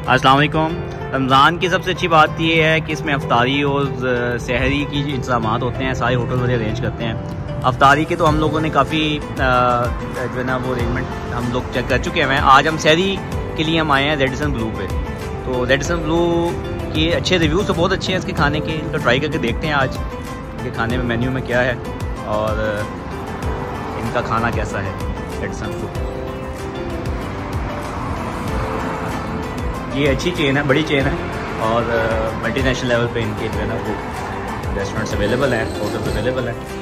अस्सलाम वालेकुम। रमज़ान की सबसे अच्छी बात ये है कि इसमें अफ्तारी और सहरी की इंतज़ाम होते हैं, सारे होटल वाले अरेंज करते हैं। अफ्तारी के तो हम लोगों ने काफ़ी जो है ना वो अरेंजमेंट हम लोग चेक कर चुके हैं। आज हम सहरी के लिए हम आए हैं रेडिसन ब्लू पे। तो रेडिसन ब्लू के अच्छे रिव्यूज़ तो बहुत अच्छे हैं इसके खाने के, तो ट्राई करके देखते हैं आज के खाने में मेन्यू में क्या है और इनका खाना कैसा है। रेडिसन ब्लू ये अच्छी चेन है, बड़ी चेन है और मल्टीनेशनल लेवल पे इनके जो है ना वो रेस्टोरेंट्स अवेलेबल हैं, होटल्स अवेलेबल हैं।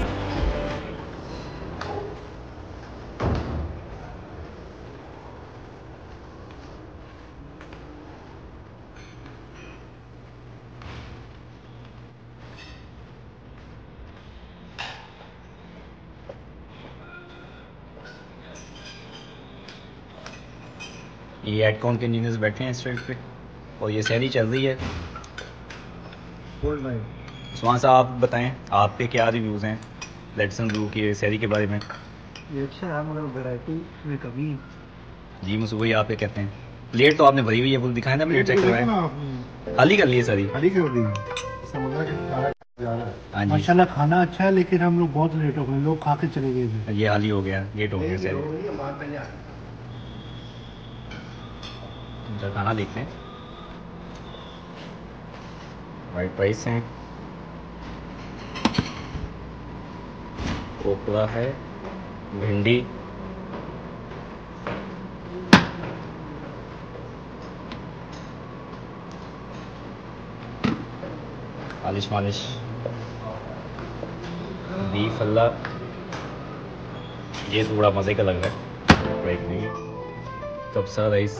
ये एडकॉन के इंजीनियर्स बैठे हैं स्ट्रीट पे और ये सहरी चल रही है। सुहान साहब आप बताएं, आपके क्या रिव्यूज़ हैं रेडिसन ब्लू की सहरी के बारे में? ये अच्छा है मगर वैरायटी में कमी है। जी मसूद आप क्या कहते हैं? प्लेट तो आपने भरी हुई है, वो दिखाएं ना, प्लेट चेक करवाएं। खाली कर लिए सारी? खाली कर दी। माशाल्लाह खाना अच्छा है लेकिन हम लोग बहुत लेट हो गए, लोग खा के चले गए। ये खाली हो गया, लेट हो गया सहरी। खाना देखते हैं। वाइट राइस हैं, ओकरा है, भिंडी, मालिश मालिश, बीफ अल्लाह, ये थोड़ा मज़े का लग रहा है ब्रेक नहीं। कब्सा राइस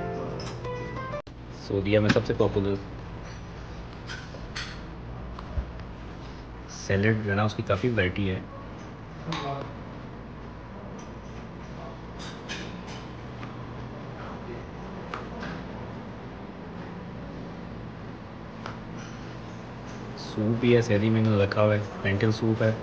सऊदीया में सबसे पॉपुलर। सैलेड जो है ना उसकी काफ़ी वैरायटी है। सूप भी है, सहरी में रखा हुआ है, लेंटिल सूप है।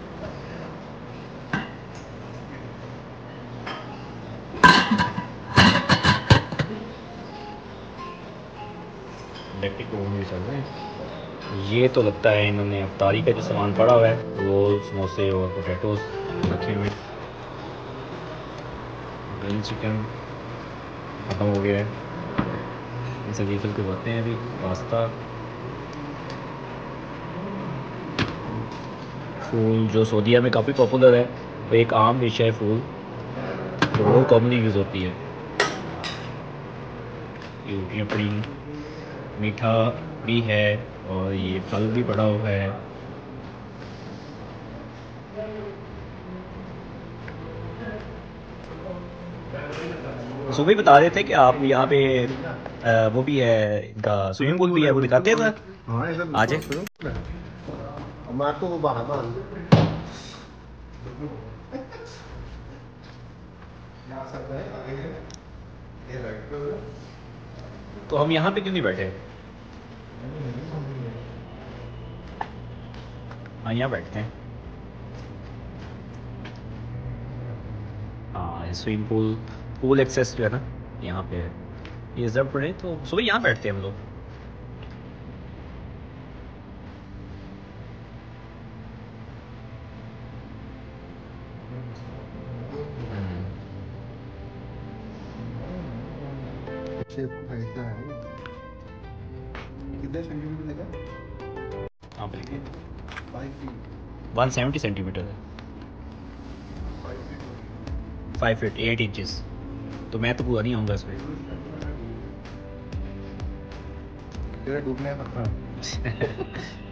इलेक्ट्रिक ओवन भी चल रहे हैं। ये तो लगता है इन्होंने अफ्तारी का जो सामान पड़ा हुआ है, रोल, समोसे और पोटैटोज रखे हुए। ग्रिल चिकन ख़त्म हो गया है, इनसे रिफिल करवाते हैं अभी। पास्ता, फूल जो सऊदीया में काफ़ी पॉपुलर है, वो एक आम डिश है फूल, तो वो कॉमनली यूज़ होती है। ये रोटियाँ पड़ी, मीठा भी है और ये फल भी पड़ा हुआ है। सुबह बता रहे थे कि आप यहाँ पे वो भी है, इनका स्विमिंग पूल भी है, वो दिखाते हैं सर आज। तो हम यहाँ पे क्यों नहीं बैठे? हाँ यहाँ बैठते हैं। हाँ स्विमिंग पूल, पूल एक्सेस जो है ना यहाँ पे है, ये रिजर्व पड़े, तो सुबह यहाँ बैठते हैं हम लोग। कितने सेंटीमीटर लगा? हाँ बिल्कुल 170 सेंटीमीटर है, 5 फीट 8 इंचेस। तो मैं तो पूरा नहीं आऊँगा इसमें। तेरा डूबने का खतरा।